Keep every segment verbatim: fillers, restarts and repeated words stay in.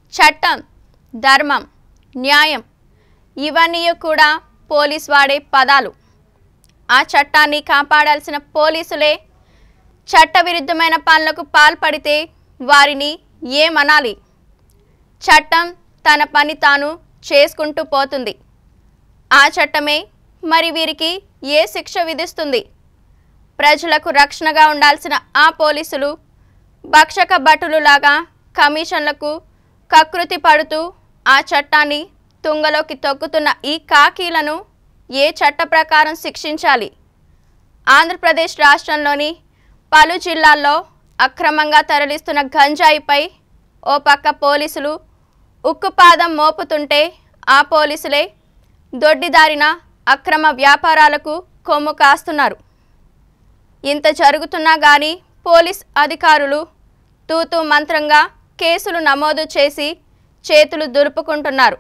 చట్టం, ధర్మం, న్యాయం ఇవన్నీ కూడా పోలీస్ వాడే పదాలు. ఆ చట్టాన్ని కాపాడాల్సిన పోలీసులే చట్టవిరుద్ధమైన పనులకు పాల్పడితే వారిని ఏమనాలి? చట్టం తన పని తాను చేసుకుంటూ పోతుంది. ఆ చట్టమే మరి వీరికి ఏ శిక్ష విధిస్తుంది? ప్రజలకు రక్షణగా ఉండాల్సిన ఆ పోలీసులు భక్షక భటులులాగా కమిషన్లకు కకృతి పడుతూ ఆ చట్టాన్ని తుంగలోకి తొక్కుతున్న ఈ కాకీలను ఏ చట్ట ప్రకారం శిక్షించాలి? ఆంధ్రప్రదేశ్ రాష్ట్రంలోని పలు జిల్లాల్లో అక్రమంగా తరలిస్తున్న గంజాయిపై ఓ పక్క పోలీసులు ఉక్కుపాదం మోపుతుంటే ఆ పోలీసులే దొడ్డిదారిన అక్రమ వ్యాపారాలకు కొమ్ము కాస్తున్నారు. ఇంత జరుగుతున్నా కానీ పోలీస్ అధికారులు తూతూ మంత్రంగా కేసులు నమోదు చేసి చేతులు దులుపుకుంటున్నారు.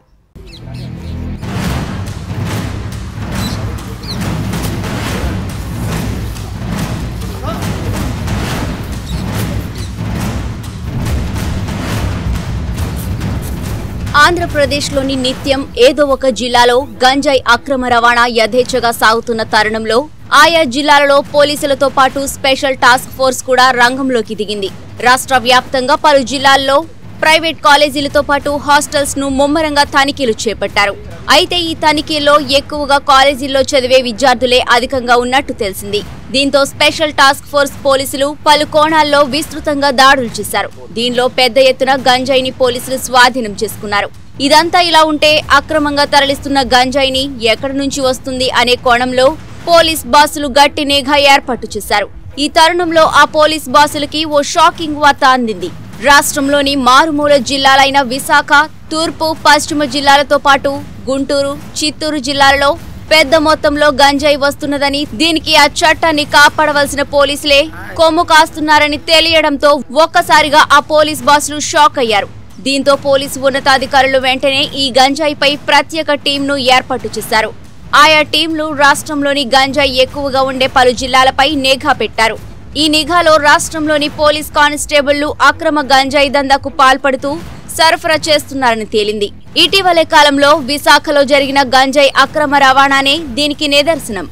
ఆంధ్రప్రదేశ్లోని నిత్యం ఏదో ఒక జిల్లాలో గంజాయి అక్రమ రవాణా యథేచ్ఛగా సాగుతున్న తరుణంలో ఆయా జిల్లాలలో పోలీసులతో పాటు స్పెషల్ టాస్క్ ఫోర్స్ కూడా రంగంలోకి దిగింది. రాష్ట్ర వ్యాప్తంగా పలు జిల్లాల్లో ప్రైవేట్ కాలేజీలతో పాటు హాస్టల్స్ ను ముమ్మరంగా తనిఖీలు చేపట్టారు. అయితే ఈ తనిఖీల్లో ఎక్కువగా కాలేజీల్లో చదివే విద్యార్థులే అధికంగా ఉన్నట్టు తెలిసింది. దీంతో స్పెషల్ టాస్క్ ఫోర్స్ పోలీసులు పలు కోణాల్లో విస్తృతంగా దాడులు చేశారు. దీనిలో పెద్ద ఎత్తున గంజాయిని పోలీసులు స్వాధీనం చేసుకున్నారు. ఇదంతా ఇలా ఉంటే అక్రమంగా తరలిస్తున్న గంజాయిని ఎక్కడి నుంచి వస్తుంది అనే కోణంలో పోలీస్ బాసులు గట్టి నిఘా ఏర్పాటు చేశారు. ఈ తరుణంలో ఆ పోలీస్ బాసులకి ఓ షాకింగ్ వార్త అందింది. రాష్ట్రంలోని మారుమూల జిల్లాలైన విశాఖ, తూర్పు, పశ్చిమ జిల్లాలతో పాటు గుంటూరు, చిత్తూరు జిల్లాలలో పెద్ద మొత్తంలో గంజాయి వస్తున్నదని, దీనికి ఆ చట్టాన్ని కాపాడవలసిన పోలీసులే కొమ్ము కాస్తున్నారని తెలియడంతో ఒక్కసారిగా ఆ పోలీస్ బాసులు షాక్ అయ్యారు. దీంతో పోలీసు ఉన్నతాధికారులు వెంటనే ఈ గంజాయిపై ప్రత్యేక టీంను ఏర్పాటు చేశారు. ఆయా టీంలు రాష్ట్రంలోని గంజాయి ఎక్కువగా ఉండే పలు జిల్లాలపై నిఘా పెట్టారు. ఈ నిఘాలో రాష్ట్రంలోని పోలీస్ కానిస్టేబుళ్లు అక్రమ గంజాయి దందాకు పాల్పడుతూ సరఫరా చేస్తున్నారని తేలింది. ఇటీవలే కాలంలో విశాఖలో జరిగిన గంజాయి అక్రమ రవాణానే దీనికి నిదర్శనం.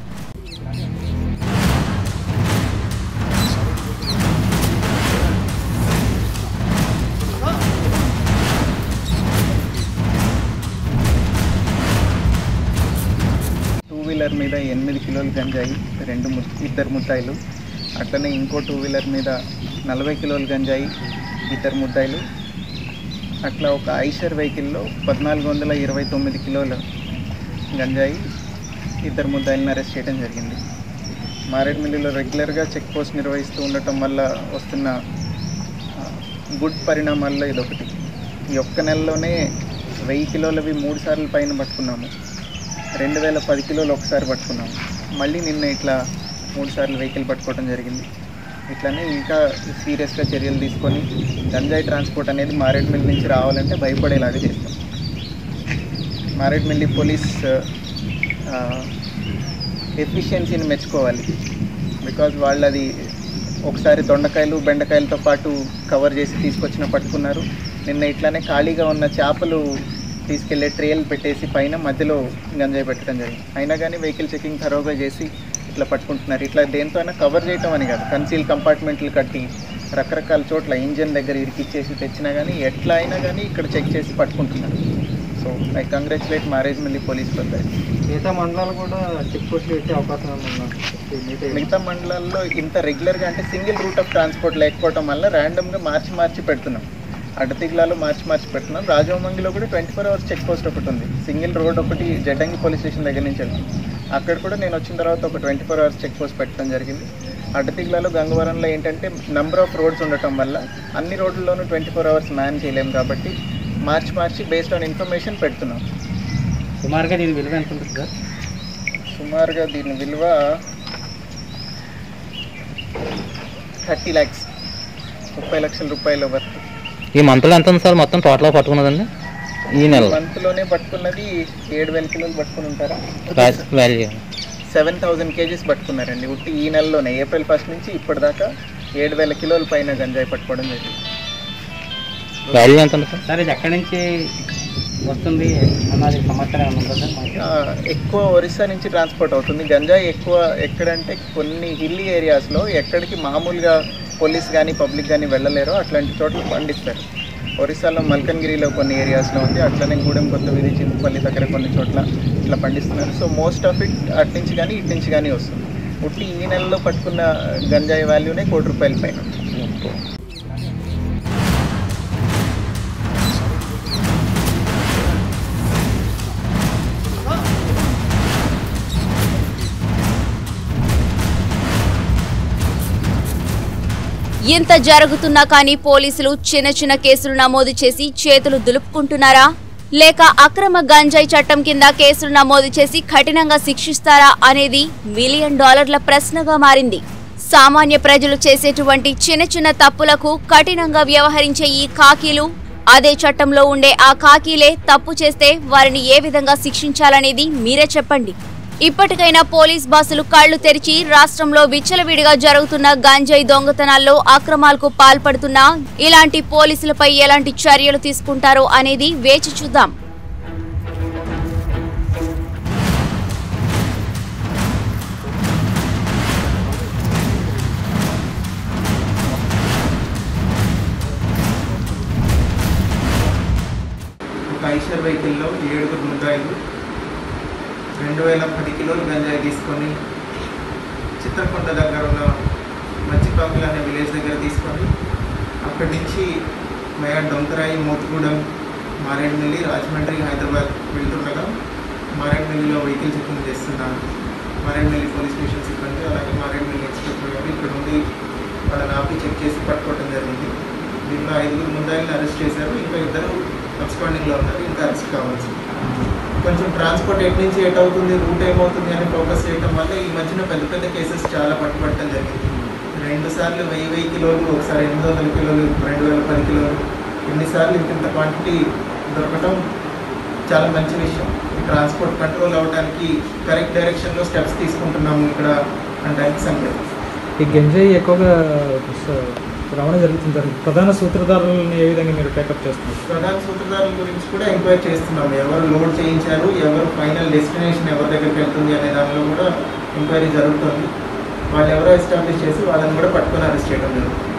టూ వీలర్ మీద ఎనిమిది కిలోల గంజాయి, రెండు ఇద్దరు ముద్దాయిలు. అట్లనే ఇంకో టూ వీలర్ మీద నలభై కిలోల గంజాయి, ఇద్దరు ముద్దాయిలు. అట్లా ఒక ఐషర్ వెహికల్లో పద్నాలుగు వందల ఇరవై తొమ్మిది కిలోల గంజాయి, ఇద్దరు ముద్దాయిలను అరెస్ట్ చేయడం జరిగింది. మారేడుమిల్లిలో రెగ్యులర్గా చెక్ పోస్ట్ నిర్వహిస్తూ ఉండటం వల్ల వస్తున్న గుడ్ పరిణామాల్లో ఇదొకటి. ఈ ఒక్క నెలలోనే వెయ్యి కిలోలవి మూడు సార్లు పైన పట్టుకున్నాము. రెండు వేల పది కిలోలు ఒకసారి పట్టుకున్నాము. మళ్ళీ నిన్న ఇట్లా మూడు సార్లు వెహికల్ పట్టుకోవడం జరిగింది. ఇట్లానే ఇంకా సీరియస్గా చర్యలు తీసుకొని గంజాయి ట్రాన్స్పోర్ట్ అనేది మారేడుమిల్లి నుంచి రావాలంటే భయపడేలాగా చేస్తాం. మారేడుమిల్లి పోలీస్ ఎఫిషియన్సీని మెచ్చుకోవాలి. బికాజ్ వాళ్ళు అది ఒకసారి దొండకాయలు బెండకాయలతో పాటు కవర్ చేసి తీసుకొచ్చిన పట్టుకున్నారు. నిన్న ఇట్లానే ఖాళీగా ఉన్న చేపలు తీసుకెళ్లే ట్రేలు పెట్టేసి పైన మధ్యలో గంజాయి పెట్టడం జరిగింది. అయినా కానీ వెహికల్ చెకింగ్ థరోగా చేసి ఇట్లా పట్టుకుంటున్నారు. ఇట్లా దేంతో అయినా కవర్ చేయటం అని కాదు, కన్సీల్ కంపార్ట్మెంట్లు కట్టి రకరకాల చోట్ల ఇంజన్ దగ్గర ఇరికిచ్చేసి తెచ్చినా కానీ ఎట్లా అయినా కానీ ఇక్కడ చెక్ చేసి పట్టుకుంటున్నారు. So I congratulate Maredumilli police బృందాలు. మిగతా మండలాలు కూడా చెక్ పోస్ట్ పెట్టే అవకాశం ఉందా? మిగతా మండలాల్లో ఇంత రెగ్యులర్గా అంటే సింగిల్ రూట్ ఆఫ్ ట్రాన్స్పోర్ట్ లేకపోవడం వల్ల ర్యాండమ్గా మార్చి మార్చి పెడుతున్నాం. అడ్డతిగ్లాలో మార్చి మార్చి పెడుతున్నాం. రాజవమంగిలో కూడా twenty four hours check post ఒకటి ఉంది. సింగిల్ రోడ్ ఒకటి జడ్డంగి పోలీస్ స్టేషన్ దగ్గర నుంచి వెళ్తాం. అక్కడ కూడా నేను వచ్చిన తర్వాత ఒక twenty four hours check post పెట్టడం జరిగింది. అడ్డతిగ్లాలో గంగవరంలో ఏంటంటే నెంబర్ ఆఫ్ రోడ్స్ ఉండటం వల్ల అన్ని రోడ్లలోనూ ట్వంటీ ఫోర్ అవర్స్ మ్యాన్ చేయలేము కాబట్టి మార్చి మార్చి బేస్డ్ ఆన్ ఇన్ఫర్మేషన్ పెడుతున్నాం. సుమారుగా దీని విలువ ఎంత ఉంటుంది సార్? సుమారుగా దీని విలువ థర్టీ ల్యాక్స్ ముప్పై లక్షల రూపాయల వరకు. ఈ మంత్లో ఎంత ఉంది సార్ మొత్తం టోటల్గా పట్టుకున్నదండి? ఈ నెల మంత్లోనే పట్టుకున్నది ఏడు వేల కిలోలు పట్టుకుని ఉంటారా? వాల్యూ సెవెన్ థౌజండ్ కేజీస్ పట్టుకున్నారండి ఉట్టి ఈ నెలలోనే. ఏప్రిల్ ఫస్ట్ నుంచి ఇప్పటిదాకా ఏడు వేల కిలోల పైన గంజాయి పట్టుకోవడం జరిగింది. వాల్యూ ఎంత ఉంది సార్? సార్ ఇది ఎక్కడి నుంచి వస్తుంది అన్నది సమాచారం ఏమైనా ఉందా సార్? ఆ, ఎక్కువ ఒరిస్సా నుంచి ట్రాన్స్పోర్ట్ అవుతుంది. గంజాయి ఎక్కువ ఎక్కడంటే కొన్ని హిల్లీ ఏరియాస్లో ఎక్కడికి మామూలుగా పోలీస్ కానీ పబ్లిక్ కానీ వెళ్ళలేరో అట్లాంటి చోట్ల పండిస్తారు. ఒరిస్సాలో మల్కన్గిరిలో కొన్ని ఏరియాస్లో ఉంది, అట్లనే గూడెం కొత్త వీధి చింతపల్లి దగ్గర కొన్ని చోట్ల ఇట్లా పండిస్తున్నారు. సో మోస్ట్ ఆఫ్ ఇట్ అటు నుంచి కానీ ఇటు నుంచి కానీ వస్తుంది. ఉట్టి ఈ నెలలో పట్టుకున్న గంజాయి వాల్యూనే కోటి రూపాయల పైన. ఇంత జరుగుతున్నా కానీ పోలీసులు చిన్న చిన్న కేసులు నమోదు చేసి చేతులు దులుపుకుంటున్నారా, లేక అక్రమ గంజాయి చట్టం కింద కేసులు నమోదు చేసి కఠినంగా శిక్షిస్తారా అనేది మిలియన్ డాలర్ల ప్రశ్నగా మారింది. సామాన్య ప్రజలు చేసేటువంటి చిన్న చిన్న తప్పులకు కఠినంగా వ్యవహరించే ఈ ఖాకీలు అదే చట్టంలో ఉండే ఆ ఖాకీలే తప్పు చేస్తే వారిని ఏ విధంగా శిక్షించాలనేది మీరే చెప్పండి. ఇప్పటికైనా పోలీస్ బాసులు కళ్లు తెరిచి రాష్ట్రంలో విచ్చలవిడిగా జరుగుతున్న గంజాయి దొంగతనాల్లో అక్రమాలకు పాల్పడుతున్న ఇలాంటి పోలీసులపై ఎలాంటి చర్యలు తీసుకుంటారో అనేది వేచి చూద్దాం. ఒక ఐషర్ వెహికల్లో ఏడుగురు ముద్దాయిలు రెండు వేల పది కిలోలు గంజాయి తీసుకొని చిత్రకొండ దగ్గర ఉన్న మచ్చిపాకులు అనే విలేజ్ దగ్గర తీసుకొని అక్కడి నుంచి మయా డొంకరాయి, మోతుగూడెం, మారేడుమిల్లి, రాజమండ్రి, హైదరాబాద్ వెళ్తుండగా మారేడుమిల్లిలో వెహికల్ చెకింగ్ చేస్తున్నాను. మారేడుమిల్లి పోలీస్ స్టేషన్ సిబ్బంది అలాగే మారేడుమిల్లి ఇన్స్పెక్టర్ గారు ఇక్కడ నుండి వాళ్ళని ఆపి చెక్ చేసి పట్టుకోవడం జరిగింది. దీంట్లో ఐదుగురు ముద్దాయిలను అరెస్ట్ చేశారు. ఇంకా ఇద్దరు అబ్స్కాండింగ్లో ఉన్నారు, ఇంకా అరెస్ట్ కావచ్చు. కొంచెం ట్రాన్స్పోర్ట్ ఎటు నుంచి ఎటు అవుతుంది, రూట్ ఏమవుతుంది అని ఫోకస్ చేయడం వల్ల ఈ మధ్యన పెద్ద పెద్ద కేసెస్ చాలా పట్టుబట్టడం జరిగింది. రెండు సార్లు వెయ్యి వెయ్యి కిలోలు, ఒకసారి ఎనిమిది వందల కిలోలు, రెండు వేల పది కిలోలు, ఎన్నిసార్లు ఇంత క్వాంటిటీ దొరకటం చాలా మంచి విషయం. ట్రాన్స్పోర్ట్ కంట్రోల్ అవ్వడానికి కరెక్ట్ డైరెక్షన్లో స్టెప్స్ తీసుకుంటున్నాము ఇక్కడ అనడానికి సంకేతం. ఈ గంజాయి ఎక్కువగా రవాణా జరుగుతుంటారు. ప్రధాన సూత్రధారులను ఏ విధంగా మీరు టేకప్ చేస్తున్నారు? ప్రధాన సూత్రధారుల గురించి కూడా ఎంక్వైరీ చేస్తున్నాము. ఎవరు లోడ్ చేయించారు, ఎవరు ఫైనల్ డెస్టినేషన్ ఎవరి దగ్గరికి వెళ్తుంది అనే దానిలో కూడా ఎంక్వైరీ జరుగుతుంది. వాళ్ళు ఎవరో ఎస్టాబ్లిష్ చేసి వాళ్ళని కూడా పట్టుకొని అరెస్ట్ చేయడం జరుగుతుంది.